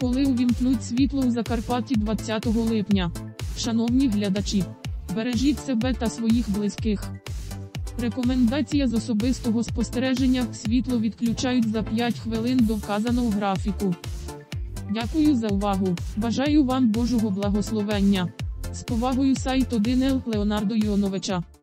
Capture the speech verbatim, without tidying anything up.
Коли увімкнуть світло у Закарпатті двадцятого липня? Шановні глядачі, бережіть себе та своїх близьких. Рекомендація з особистого спостереження: світло відключають за п'ять хвилин до вказаного графіку. Дякую за увагу. Бажаю вам Божого благословення. З повагою, сайт один ел Леонардо Йоновича.